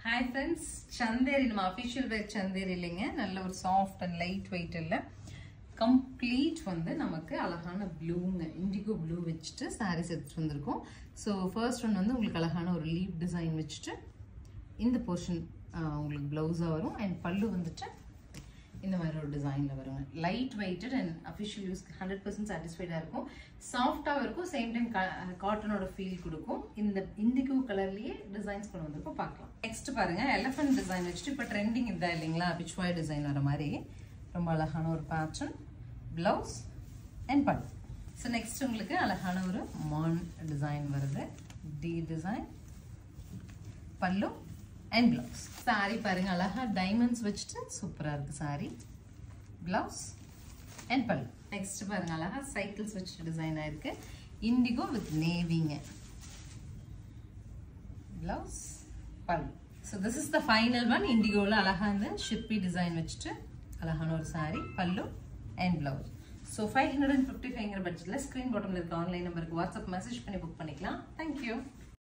Hi friends, Chanderi நம்ம official wear Chanderi இல்லைங்க. நல்ல ஒரு soft and light weight இல்ல. Complete வந்து நமக்கு அழகான ப்ளூங்க, இண்டிகோ ப்ளூ வச்சுட்டு sarees எடுத்து வந்திருக்கோம். So first one வந்து உங்களுக்கு அழகான ஒரு leaf design வச்சுட்டு இந்த portion உங்களுக்கு blouse வரும் and பல்லு வந்துட்டு இந்த மாதிரி ஒரு டிசைன்ல வருங்க. Light weighted and official use 100% சாட்டிஸ்ஃபைடா இருக்கும். சாஃப்ட்டா இருக்கும், சேம் டைம் காட்டனோட ஃபீல் கொடுக்கும். இந்த இண்டிகோ கலர்லயே டிசைன்ஸ் கொண்டு வந்திருக்கோம், பார்க்கலாம். நெக்ஸ்ட் பாருங்க, எலிஃபென்ட் டிசைன் வச்சுட்டு இப்போ ட்ரெண்டிங் இதா இல்லைங்களா, பிச்வாய் டிசைன் வர மாதிரி ரொம்ப அழகான ஒரு pattern, blouse and pallu. So next உங்களுக்கு அழகான ஒரு மான் டிசைன் வருது, டி design, pallu and blouse. Saree பாருங்க அழகா diamonds வச்சிட்டு சூப்பரா இருக்கு saree. Blouse and pallu. Next பாருங்க அழகா cycles வச்சிட்டு டிசைன் ஆயிருக்கு. Indigo with navyங்க. Blouse, pallu. So this is the final one. Indigoல அழகா இந்த ஷிப்பி டிசைன் வச்சிட்டு அழகான ஒரு saree, pallu and blouse. So 555ங்கற பட்ஜெட்ல ஸ்கிரீன் பாட்டம்ல இருக்க ஆன்லைன் நம்பருக்கு வாட்ஸ்அப் மெசேஜ் பண்ணி புக் பண்ணிக்கலாம். Thank you.